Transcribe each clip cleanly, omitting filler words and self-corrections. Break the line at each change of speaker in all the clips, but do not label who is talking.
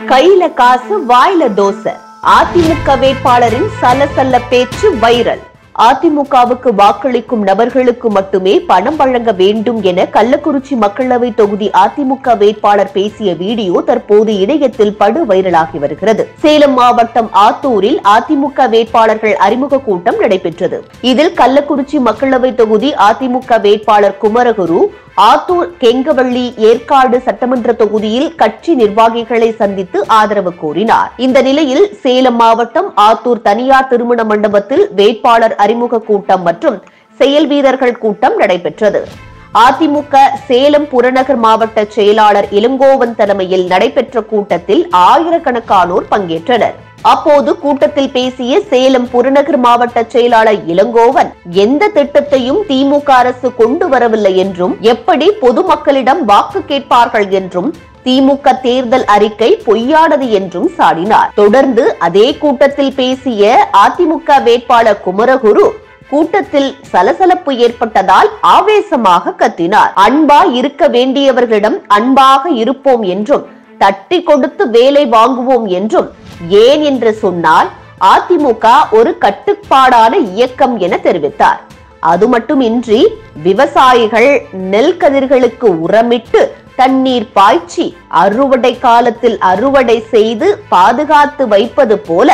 கையில காசு வாயில தோசை. அதிமுக வேட்பாளரின் சலசல பேச்சு வைரல். அதிமுகவுக்கு வாக்களிக்கும் நபர்களுக்கு மட்டுமே பணம் வழங்க வேண்டும் என கள்ளக்குறிச்சி மக்களவை தொகுதி அதிமுக வேட்பாளர் பேசிய வீடியோ தற்போது இணையத்தில் படு வைரலாகி வருகிறது. சேலம் மாவட்டம் ஆத்தூரில் அதிமுக வேட்பாளர்கள் அறிமுக கூட்டம் நடைபெற்றது. இதில் கள்ளக்குறிச்சி மக்களவை தொகுதி அதிமுக வேட்பாளர் குமரகுரு ஆத்தூர், கெங்கவள்ளி, ஏற்காடு சட்டமன்ற தொகுதியில் கட்சி நிர்வாகிகளை சந்தித்து ஆதரவு கோரினார். இந்த நிலையில் சேலம் மாவட்டம் ஆத்தூர் தனியார் திருமண மண்டபத்தில் வேட்பாளர் அறிமுக கூட்டம் மற்றும் செயல் வீரர்கள் கூட்டம் நடைபெற்றது. அதிமுக சேலம் புறநகர் மாவட்ட செயலாளர் இளங்கோவன் தலைமையில் நடைபெற்ற கூட்டத்தில் ஆயிரக்கணக்கானோர் பங்கேற்றனர். அப்போது கூட்டத்தில் பேசிய சேலம் புறநகர் மாவட்ட செயலாளர் இளங்கோவன், எந்த திட்டத்தையும் திமுக அரசு கொண்டு வரவில்லை என்றும், எப்படி பொதுமக்களிடம் வாக்கு கேட்பார்கள் என்றும், திமுக தேர்தல் அறிக்கை பொய்யானது என்றும் சாடினார். தொடர்ந்து அதே கூட்டத்தில் பேசிய அதிமுக வேட்பாளர் குமரகுரு, கூட்டத்தில் சலசலப்பு ஏற்பட்டதால் ஆவேசமாக கத்தினார். அன்பா இருக்க வேண்டியவர்களிடம் அன்பாக இருப்போம் என்றும், தட்டி கொடுத்து வேலை வாங்குவோம் என்றும், ஏன் என்று சொன்னால் அதிமுக ஒரு கட்டுப்பாடான இயக்கம் என தெரிவித்தார். அது மட்டுமின்றி விவசாயிகள் நெல் கதிர்களுக்கு உரமிட்டு தண்ணீர் பாய்ச்சி அறுவடை காலத்தில் அறுவடை செய்து பாதுகாத்து வைப்பது போல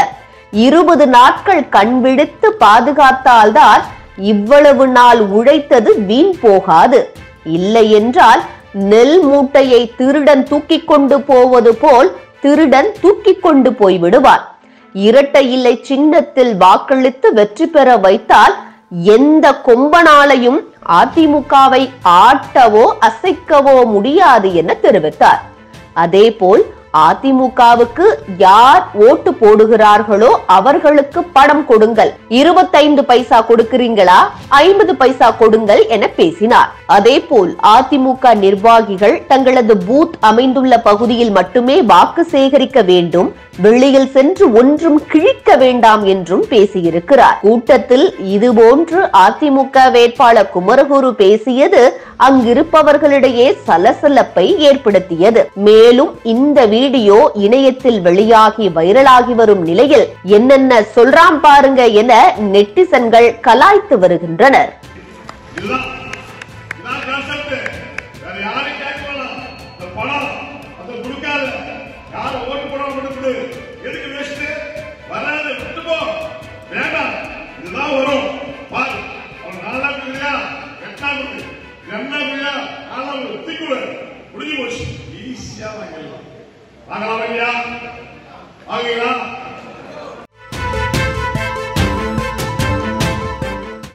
20 நாட்கள் கண்விழித்து பாதுகாத்தால்தான் இவ்வளவு நாள் உழைத்தது வீண் போகாது. இல்லை என்றால் நெல் மூட்டையை திருடன் தூக்கிக் கொண்டு போவது போல் திருடன் தூக்கிக் கொண்டு போய்விடுவான். இரட்டை இலை சின்னத்தில் வாக்களித்து வெற்றி பெற வைத்தால் எந்த கொம்பனாலையும் அதிமுகவை ஆட்டவோ அசைக்கவோ முடியாது என தெரிவித்தார். அதேபோல் அதிமுகவுக்கு யார் ஓட்டு போடுகிறார்களோ அவர்களுக்கு பணம் கொடுங்கள். 25 பைசா கொடுக்கிறீங்களா, 50 பைசா கொடுங்கள் என பேசினார். அதேபோல் அதிமுக நிர்வாகிகள் தங்களது பூத் அமைந்துள்ள பகுதியில் மட்டுமே வாக்கு சேகரிக்க வேண்டும், வெளியில் சென்று ஒன்றும் கிழிக்க வேண்டாம் என்றும் பேசியிருக்கிறார். கூட்டத்தில் இதுபோன்று அதிமுக வேட்பாளர் குமரகுரு பேசியது அங்கிருப்பவர்களிடையே சலசலப்பை ஏற்படுத்தியது. மேலும் இந்த வீடியோ இணையத்தில் வெளியாகி வைரலாகி வரும் நிலையில் என்னென்ன சொல்றான் பாருங்க என நெட்டிசன்கள் கலாய்த்து வருகின்றனர்.
ஆகையா